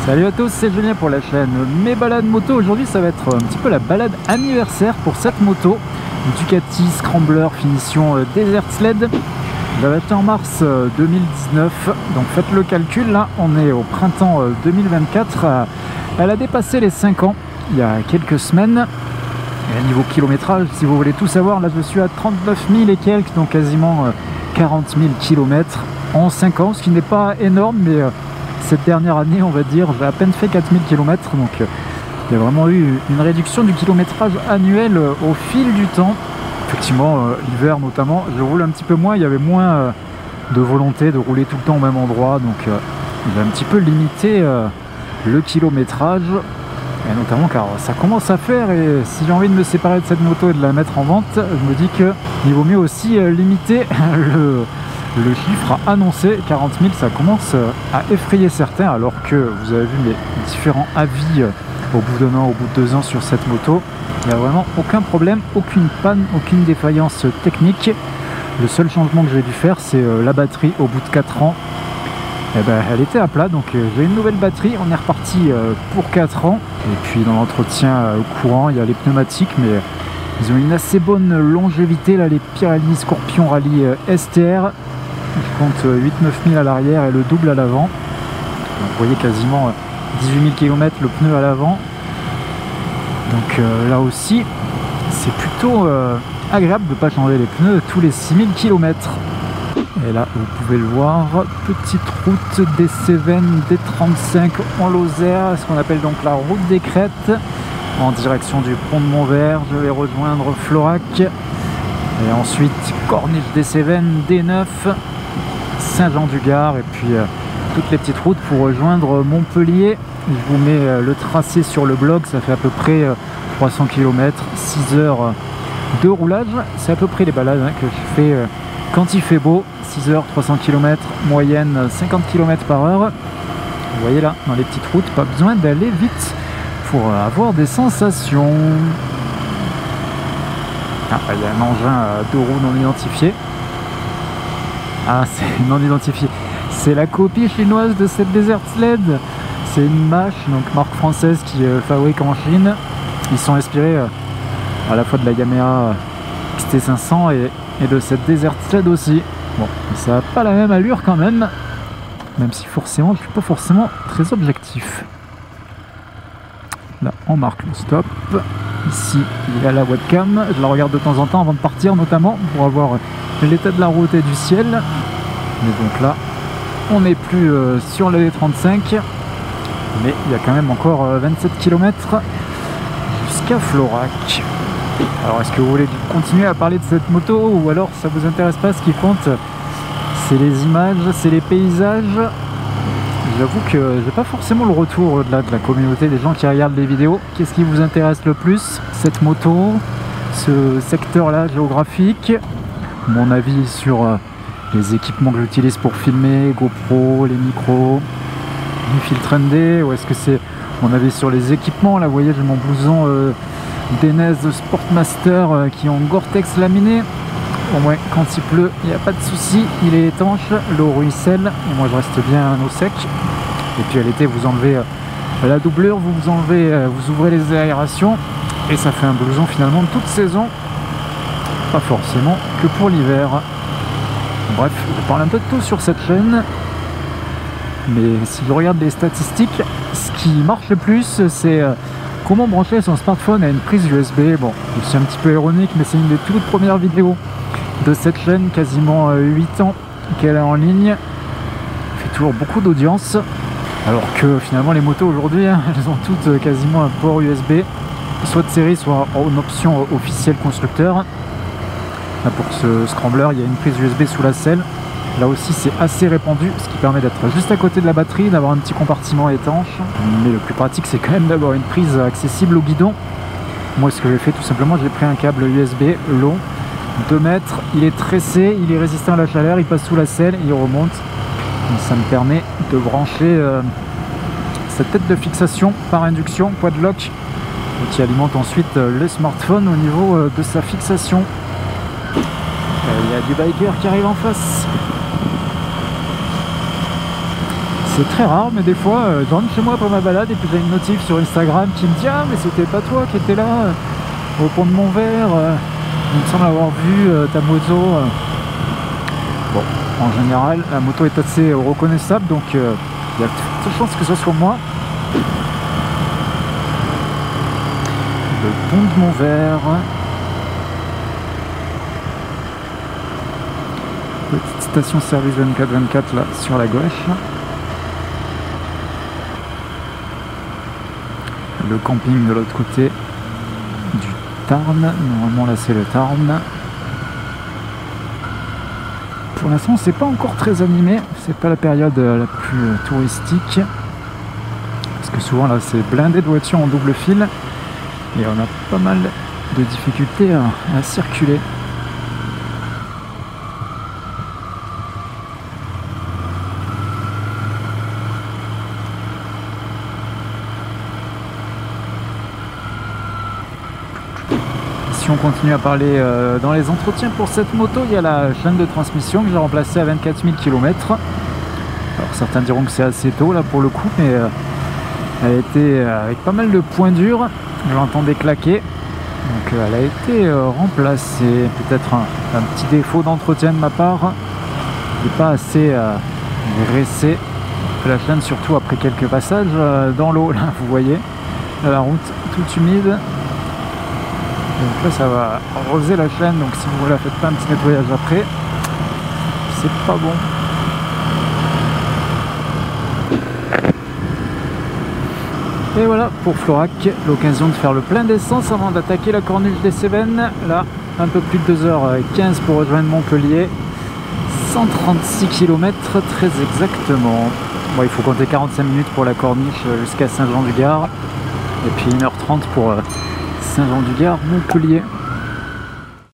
Salut à tous, c'est Julien pour la chaîne Mes Balades Moto. Aujourd'hui ça va être un petit peu la balade anniversaire pour cette moto Ducati Scrambler finition Desert Sled. Je l'avais acheté en mars 2019, donc faites le calcul, là on est au printemps 2024. Elle a dépassé les 5 ans il y a quelques semaines. Et niveau kilométrage, si vous voulez tout savoir, là je suis à 39 000 et quelques, donc quasiment 40 000 km en 5 ans, ce qui n'est pas énorme, mais cette dernière année, on va dire, j'ai à peine fait 4000 km, donc il y a vraiment eu une réduction du kilométrage annuel au fil du temps. Effectivement, l'hiver notamment, je roule un petit peu moins, il y avait moins de volonté de rouler tout le temps au même endroit, donc j'ai un petit peu limité le kilométrage, et notamment car ça commence à faire, et si j'ai envie de me séparer de cette moto et de la mettre en vente, je me dis qu'il vaut mieux aussi limiter le chiffre annoncé. 40 000, ça commence à effrayer certains, alors que vous avez vu les différents avis au bout d'un an, au bout de 2 ans sur cette moto. Il n'y a vraiment aucun problème, aucune panne, aucune défaillance technique. Le seul changement que j'ai dû faire, c'est la batterie au bout de 4 ans. Et ben, elle était à plat, donc j'ai une nouvelle batterie, on est reparti pour 4 ans. Et puis dans l'entretien courant, il y a les pneumatiques, mais ils ont une assez bonne longévité, là, les Pirelli Scorpion Rally STR. Je compte 8-9 000 à l'arrière et le double à l'avant. Vous voyez quasiment 18 000 km le pneu à l'avant. Donc là aussi, c'est plutôt agréable de ne pas changer les pneus tous les 6 000 km. Et là, vous pouvez le voir, petite route des Cévennes, des 35 en Lozère, ce qu'on appelle donc la route des Crêtes, en direction du pont de Montvert. Je vais rejoindre Florac. Et ensuite, Corniche des Cévennes, D9, Saint-Jean-du-Gard, et puis toutes les petites routes pour rejoindre Montpellier. Je vous mets le tracé sur le blog, ça fait à peu près 300 km, 6 heures de roulage. C'est à peu près les balades que je fais quand il fait beau, 6 heures, 300 km, moyenne 50 km par heure. Vous voyez là, dans les petites routes, pas besoin d'aller vite pour avoir des sensations. Ah, il y a un engin à 2 roues non identifié. Ah, c'est non identifié. C'est la copie chinoise de cette Desert Sled. C'est une mâche, donc marque française qui fabrique en Chine. Ils sont inspirés à la fois de la Yamaha XT500 et de cette Desert Sled aussi. Bon, ça n'a pas la même allure quand même si forcément je ne suis pas forcément très objectif. Là, on marque le stop. Ici, il y a la webcam. Je la regarde de temps en temps avant de partir, notamment pour avoir l'état de la route et du ciel. Mais donc là, on n'est plus sur le D35. Mais il y a quand même encore 27 km jusqu'à Florac. Alors, est-ce que vous voulez continuer à parler de cette moto, ou alors ça vous intéresse pas? Ce qui compte, c'est les images, c'est les paysages. J'avoue que j'ai pas forcément le retour au-delà de la communauté des gens qui regardent les vidéos. Qu'est-ce qui vous intéresse le plus? Cette moto, ce secteur-là géographique, mon avis sur les équipements que j'utilise pour filmer, GoPro, les micros, les filtres ND, ou est-ce que c'est mon avis sur les équipements? Là, vous voyez, j'ai mon blouson Denez Sportmaster qui est en Gore-Tex laminé. Au moins, quand il pleut, il n'y a pas de souci, il est étanche, l'eau ruisselle, et moi je reste bien au sec. Et puis à l'été, vous enlevez la doublure, vous ouvrez les aérations, et ça fait un blouson finalement de toute saison, pas forcément que pour l'hiver. Bref, je parle un peu de tout sur cette chaîne, mais si je regarde les statistiques, ce qui marche le plus, c'est comment brancher son smartphone à une prise USB. Bon, je suis un petit peu ironique, mais c'est une des toutes premières vidéos de cette chaîne, quasiment 8 ans qu'elle est en ligne. Elle fait toujours beaucoup d'audience, alors que finalement les motos aujourd'hui, elles ont toutes quasiment un port USB, soit de série, soit en option officielle constructeur. Là, pour ce Scrambler, il y a une prise USB sous la selle. Là aussi, c'est assez répandu, ce qui permet d'être juste à côté de la batterie, d'avoir un petit compartiment étanche. Mais le plus pratique, c'est quand même d'avoir une prise accessible au guidon. Moi, ce que j'ai fait, tout simplement, j'ai pris un câble USB long, 2 mètres, il est tressé, il est résistant à la chaleur, il passe sous la selle, il remonte. Donc, ça me permet de brancher cette tête de fixation par induction, quad-lock, qui alimente ensuite le smartphone au niveau de sa fixation. Il y a du biker qui arrive en face. C'est très rare, mais des fois, je rentre chez moi après ma balade et puis j'ai une notif sur Instagram qui me dit « Ah, mais c'était pas toi qui étais là au pont de Montvert, il me semble avoir vu ta moto. » Bon, en général, la moto est assez reconnaissable, donc il y a de fortes chances que ce soit moi. Le pont de Montvert. Petite station service 24/24 là sur la gauche. Le camping de l'autre côté du Tarn. Normalement là c'est le Tarn. Pour l'instant c'est pas encore très animé, c'est pas la période la plus touristique. Parce que souvent là c'est blindé de voitures en double fil. Et on a pas mal de difficultés à circuler. Si on continue à parler dans les entretiens pour cette moto, il y a la chaîne de transmission que j'ai remplacée à 24 000 km. Alors certains diront que c'est assez tôt là pour le coup, mais elle a été avec pas mal de points durs. J'entendais claquer, donc elle a été remplacée. Peut-être un petit défaut d'entretien de ma part, il n'est pas assez graissé la chaîne, surtout après quelques passages dans l'eau. Là, vous voyez la route toute humide. Donc là, ça va arroser la chaîne. Donc si vous ne la faites pas un petit nettoyage après, c'est pas bon. Et voilà pour Florac, l'occasion de faire le plein d'essence avant d'attaquer la corniche des Cévennes. Là, un peu plus de 2h15 pour rejoindre Montpellier. 136 km très exactement. Bon, il faut compter 45 minutes pour la corniche jusqu'à Saint-Jean-du-Gard. Et puis 1h30 pour Saint-Jean-du-Gard, Montpellier.